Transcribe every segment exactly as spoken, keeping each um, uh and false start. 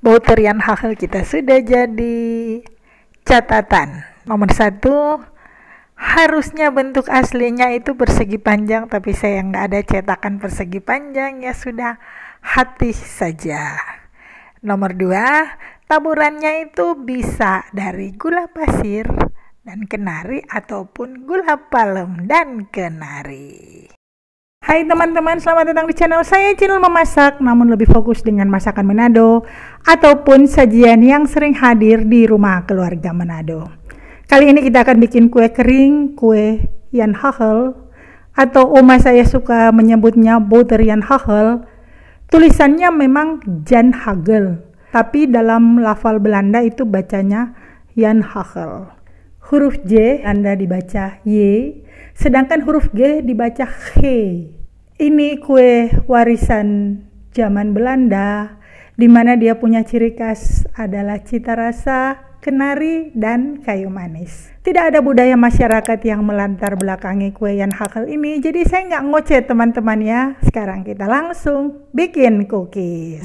Bouterian Hagel kita sudah jadi. Catatan nomor satu, harusnya bentuk aslinya itu persegi panjang, tapi saya nggak ada cetakan persegi panjang, ya sudah, hati saja. Nomor dua, taburannya itu bisa dari gula pasir dan kenari ataupun gula palem dan kenari. Hai teman-teman, selamat datang di channel saya, channel memasak namun lebih fokus dengan masakan Manado ataupun sajian yang sering hadir di rumah keluarga Manado. Kali ini kita akan bikin kue kering, kue Jan Hagel, atau oma saya suka menyebutnya Bouterian Hagel. Tulisannya memang Jan Hagel, tapi dalam lafal Belanda itu bacanya Jan Hagel. Huruf J Anda dibaca Y, sedangkan huruf G dibaca G. Ini kue warisan zaman Belanda, di mana dia punya ciri khas adalah cita rasa, kenari, dan kayu manis. Tidak ada budaya masyarakat yang melantar belakangi kue Jan Hagel ini, jadi saya nggak ngoceh teman-teman ya. Sekarang kita langsung bikin cookies.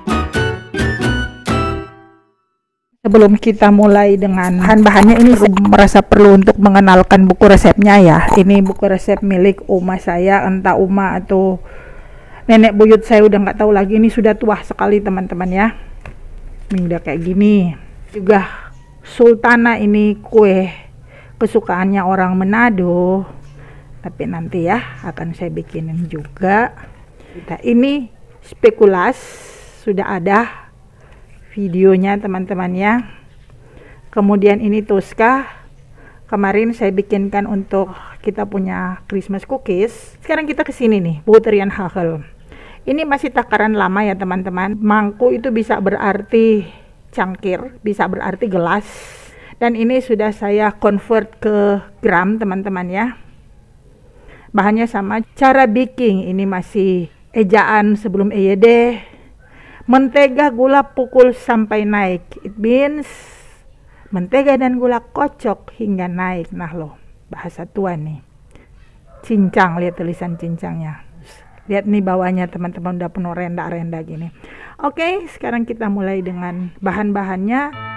Sebelum kita mulai dengan bahan-bahannya, ini saya merasa perlu untuk mengenalkan buku resepnya ya. Ini buku resep milik oma saya, entah oma atau nenek buyut saya, udah nggak tahu lagi. Ini sudah tua sekali teman-teman ya. Ini udah kayak gini. Juga Sultana, ini kue kesukaannya orang Manado. Tapi nanti ya akan saya bikinin juga. Kita ini spekulas sudah ada videonya teman-teman ya. Kemudian ini Tosca, kemarin saya bikinkan untuk kita punya Christmas cookies. Sekarang kita ke sini nih, Bouterian Hagel. Ini masih takaran lama ya teman-teman. Mangku itu bisa berarti cangkir, bisa berarti gelas. Dan ini sudah saya convert ke gram teman-teman ya. Bahannya sama, cara baking ini masih ejaan sebelum E Y D. Mentega gula pukul sampai naik. It means mentega dan gula kocok hingga naik. Nah loh, bahasa tua nih. Cincang, lihat tulisan cincangnya. Lihat nih bawahnya teman-teman, udah penuh renda-renda gini. Oke, sekarang kita mulai dengan bahan-bahannya.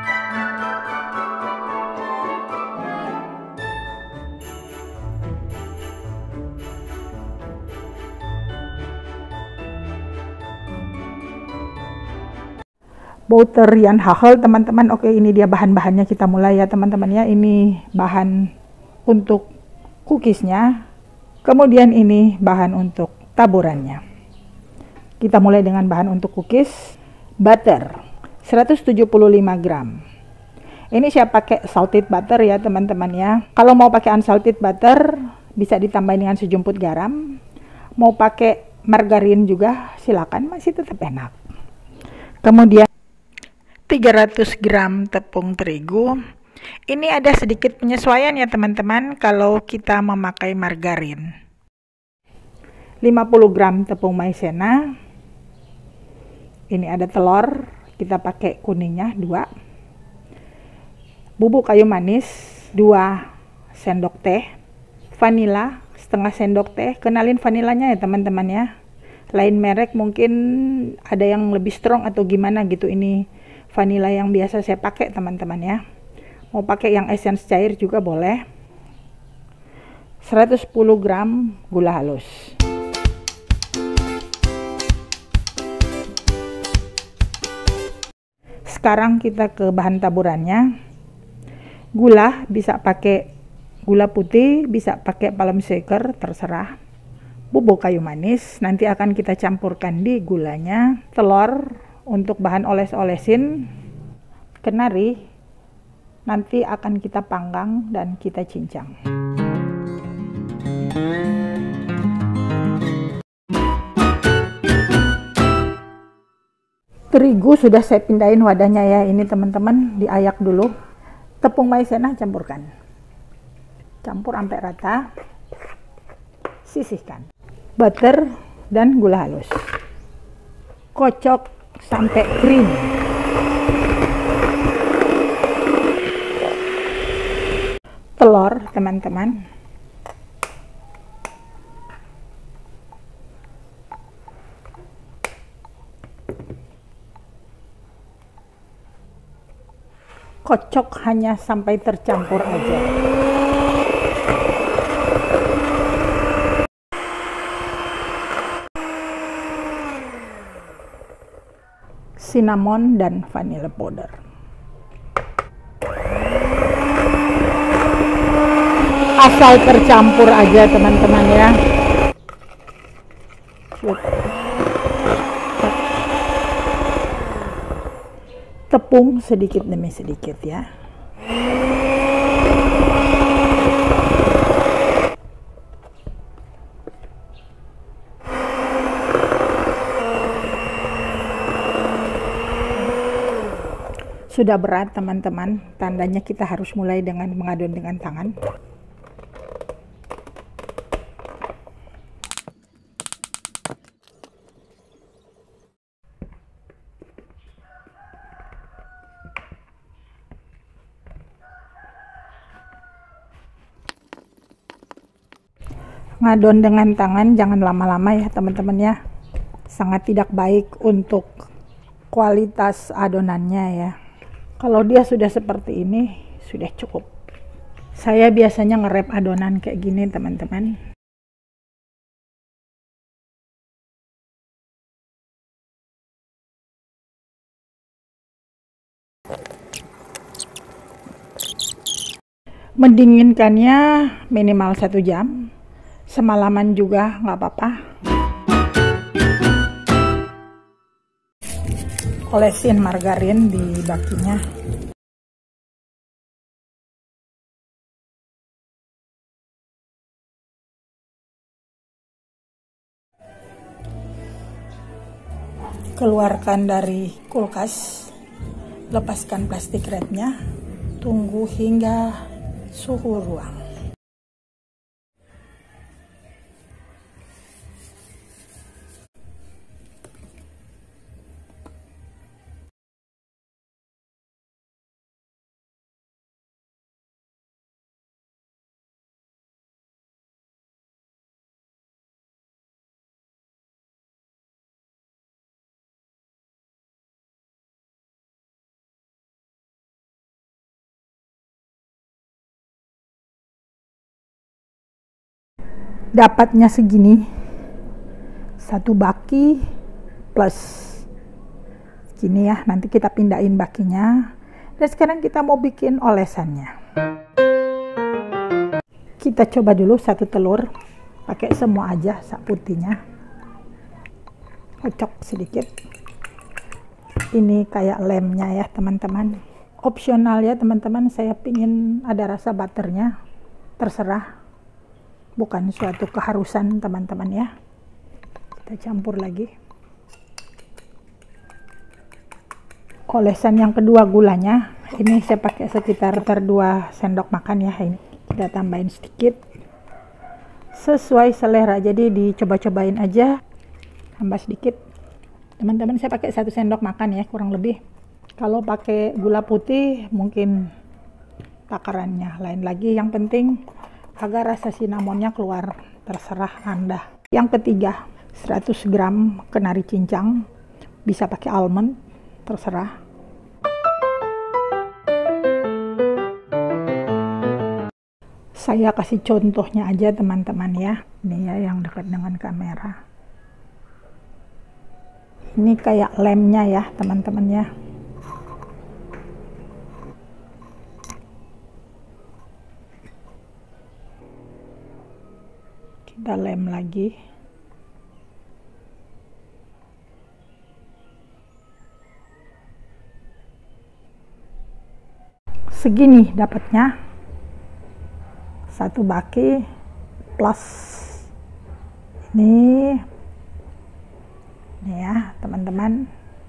Bouterian Hagel teman-teman. Oke, ini dia bahan-bahannya, kita mulai ya teman-teman ya. Ini bahan untuk cookiesnya, kemudian ini bahan untuk taburannya. Kita mulai dengan bahan untuk cookies. Butter seratus tujuh puluh lima gram. Ini saya pakai salted butter ya teman-teman ya. Kalau mau pakai unsalted butter bisa ditambahin dengan sejumput garam. Mau pakai margarin juga silakan, masih tetap enak. Kemudian tiga ratus gram tepung terigu. Ini ada sedikit penyesuaian ya teman-teman kalau kita memakai margarin. lima puluh gram tepung maizena. Ini ada telur, kita pakai kuningnya dua. Bubuk kayu manis dua sendok teh. Vanila setengah sendok teh. Kenalin vanilanya ya teman-teman ya. Lain merek mungkin ada yang lebih strong atau gimana gitu. Ini vanila yang biasa saya pakai teman-teman ya. Mau pakai yang essence cair juga boleh. seratus sepuluh gram gula halus. Sekarang kita ke bahan taburannya. Gula bisa pakai gula putih, bisa pakai palm sugar, terserah. Bubuk kayu manis nanti akan kita campurkan di gulanya. Telur untuk bahan oles-olesin. Kenari nanti akan kita panggang dan kita cincang. Terigu sudah saya pindahin wadahnya ya. Ini teman-teman diayak dulu. Tepung maizena campurkan. Campur sampai rata. Sisihkan. Butter dan gula halus. Kocok sampai kering. Telur teman-teman. Kocok hanya sampai tercampur aja. Cinnamon dan vanilla powder. Asal tercampur aja teman-teman ya. Tepung sedikit demi sedikit ya. Sudah berat teman-teman, tandanya kita harus mulai dengan mengadon dengan tangan. Ngadon dengan tangan jangan lama-lama ya teman-teman ya, sangat tidak baik untuk kualitas adonannya ya. Kalau dia sudah seperti ini sudah cukup. Saya biasanya nge-wrap adonan kayak gini teman-teman. Mendinginkannya minimal satu jam. Semalaman juga nggak apa-apa. Olesin margarin di bakinya. Keluarkan dari kulkas, lepaskan plastik wrapnya, tunggu hingga suhu ruang. Dapatnya segini, satu baki plus segini ya. Nanti kita pindahin bakinya. Dan sekarang kita mau bikin olesannya. Kita coba dulu satu telur, pakai semua aja sak putihnya. Kocok sedikit. Ini kayak lemnya ya teman-teman. Opsional ya teman-teman, saya pingin ada rasa butternya, terserah. Bukan suatu keharusan teman-teman ya. Kita campur lagi. Olesan yang kedua gulanya. Ini saya pakai sekitar dua sendok makan ya. Ini kita tambahin sedikit. Sesuai selera. Jadi dicoba-cobain aja. Tambah sedikit. Teman-teman saya pakai satu sendok makan ya kurang lebih. Kalau pakai gula putih mungkin takarannya lain lagi. Yang penting agar rasa cinnamonnya keluar, terserah Anda. Yang ketiga, seratus gram kenari cincang, bisa pakai almond, terserah. Saya kasih contohnya aja teman-teman ya. Ini ya yang dekat dengan kamera. Ini kayak lemnya ya teman-teman ya. Kita lem lagi. Segini dapatnya. Satu baki plus ini. Ini ya, teman-teman.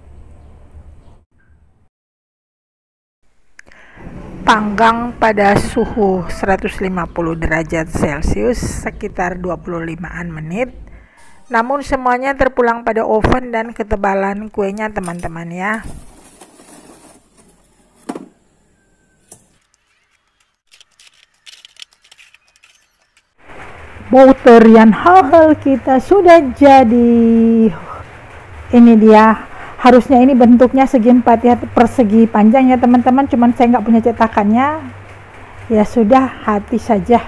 Panggang pada suhu seratus lima puluh derajat Celcius sekitar dua puluh limaan menit. Namun semuanya terpulang pada oven dan ketebalan kuenya teman-teman ya. Bouterian hal-hal kita sudah jadi. Ini dia Harusnya ini bentuknya segi empat ya, persegi panjang ya teman-teman, cuman saya nggak punya cetakannya. Ya sudah, hati saja.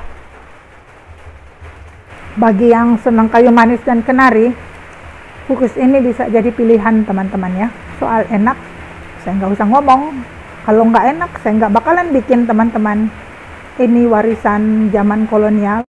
Bagi yang senang kayu manis dan kenari, kukus ini bisa jadi pilihan teman-teman ya. Soal enak, saya nggak usah ngomong. Kalau nggak enak, saya nggak bakalan bikin teman-teman. Ini warisan zaman kolonial.